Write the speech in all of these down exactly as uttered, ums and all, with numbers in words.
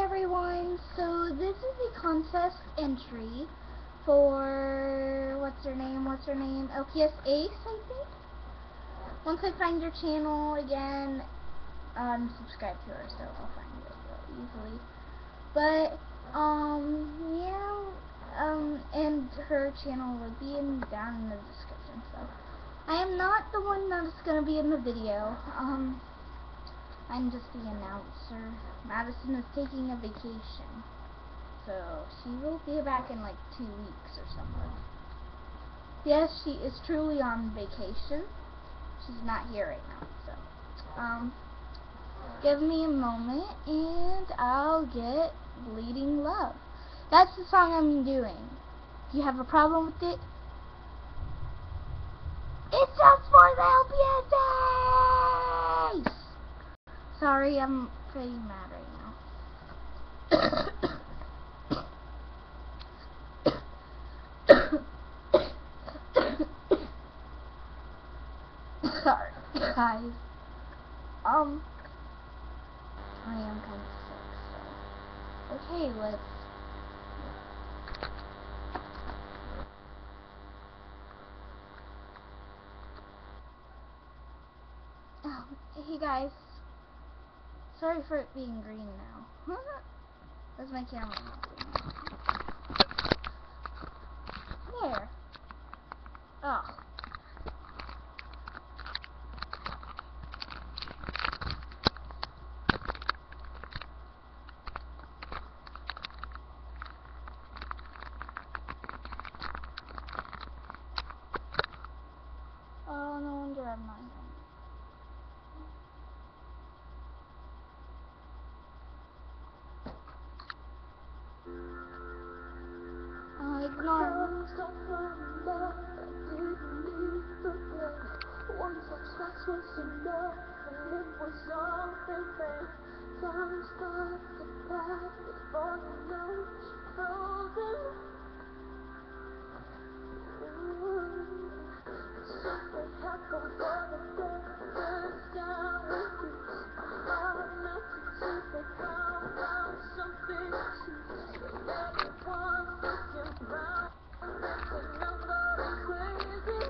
everyone, so this is a contest entry for, what's her name, what's her name, L P S Ace, I think. Once I find your channel again, um, subscribe to her, so I'll find it real easily. But, um, yeah, um, and her channel will be in, down in the description, so. I am not the one that is going to be in the video, um, I'm just the announcer. Madison is taking a vacation, so she will be back in like two weeks or something. Yes, she is truly on vacation. She's not here right now, so um, give me a moment and I'll get Bleeding Love. That's the song I'm doing. Do you have a problem with it? It's just for the L P S Ace! Sorry, I'm pretty mad right now. Sorry, guys. Um, I am kind of sick, so. Okay, let's. Oh, hey guys. Sorry for it being green now. Where's my camera? There. Oh. Oh, no wonder I'm not here. Uh, ignore. One touch that was enough, and it was all in vain. Time starts to pass before you know you're frozen. Something happened for the very first time with you. Hard enough to take the ground, found something to everyone looking round. Thinking nobody crazy.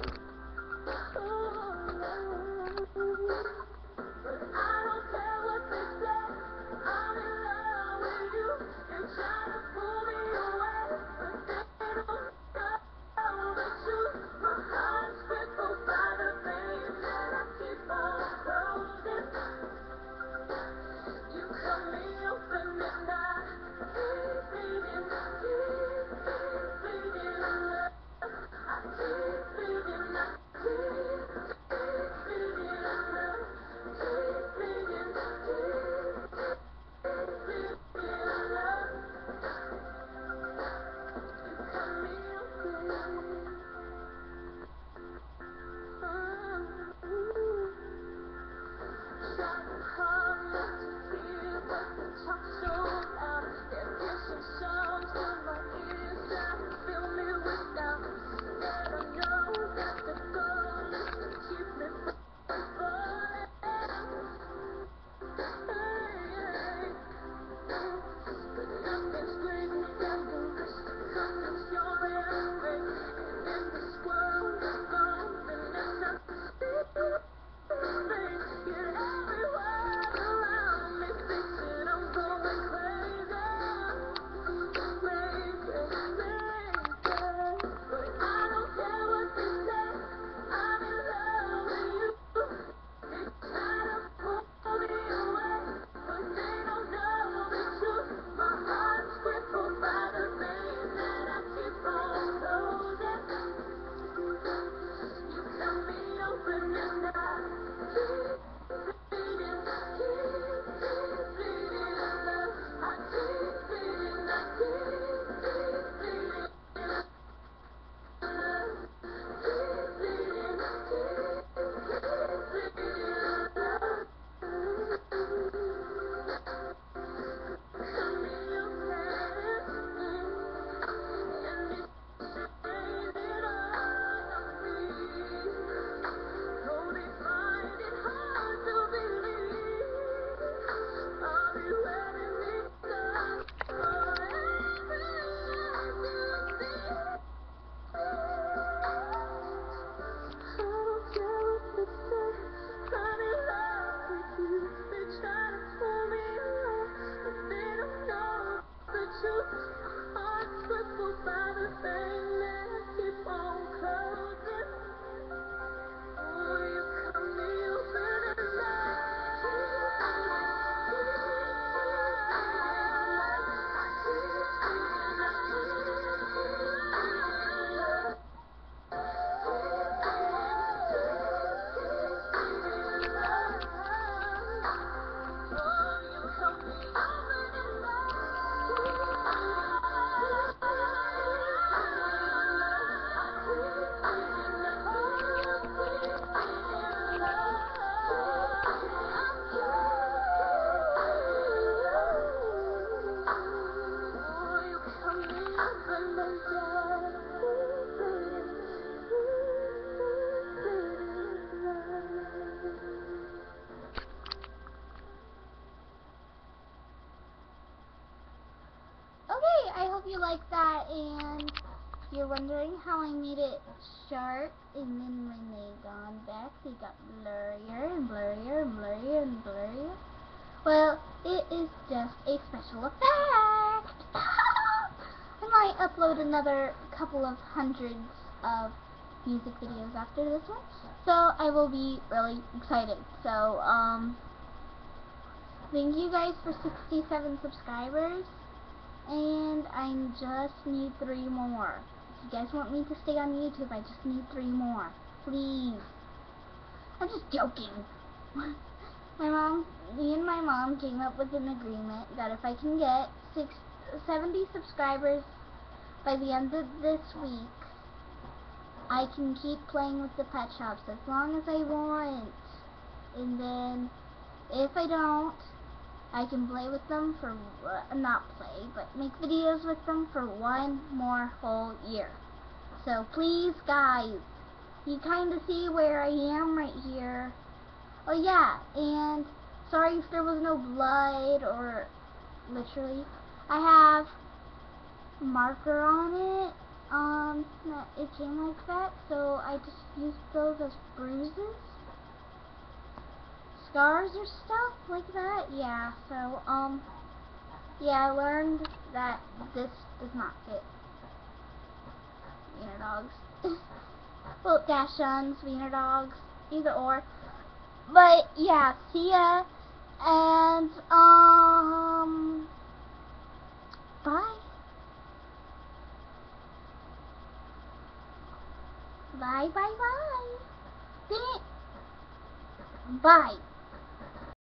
But I don't care what they say. I'm in love with you. They're trying to pull me away, but they don't know the truth. My heart's crippled by the veins that I keep on closing. you like that, and you're wondering how I made it sharp, and then when they gone back, they got blurrier and blurrier and blurrier and blurrier. Well, it is just a special effect. I might upload another couple of hundreds of music videos after this one, so I will be really excited. So, um, thank you guys for sixty-seven subscribers, and I just need three more. If you guys want me to stay on YouTube, I just need three more. Please. I'm just joking. My mom, me and my mom came up with an agreement that if I can get six, seventy subscribers by the end of this week, I can keep playing with the pet shops as long as I want. And then, if I don't, I can play with them for, uh, not play, but make videos with them for one more whole year. So please, guys, you kind of see where I am right here. Oh yeah, and sorry if there was no blood, or literally, I have a marker on it. Um, that it came like that, so I just used those as bruises, scars or stuff like that. Yeah, so, um, yeah, I learned that this does not fit wiener dogs. Well, Dachshunds, wiener dogs, either or. But, yeah, see ya, and, um, bye. Bye, bye, bye. Dang it. Bye.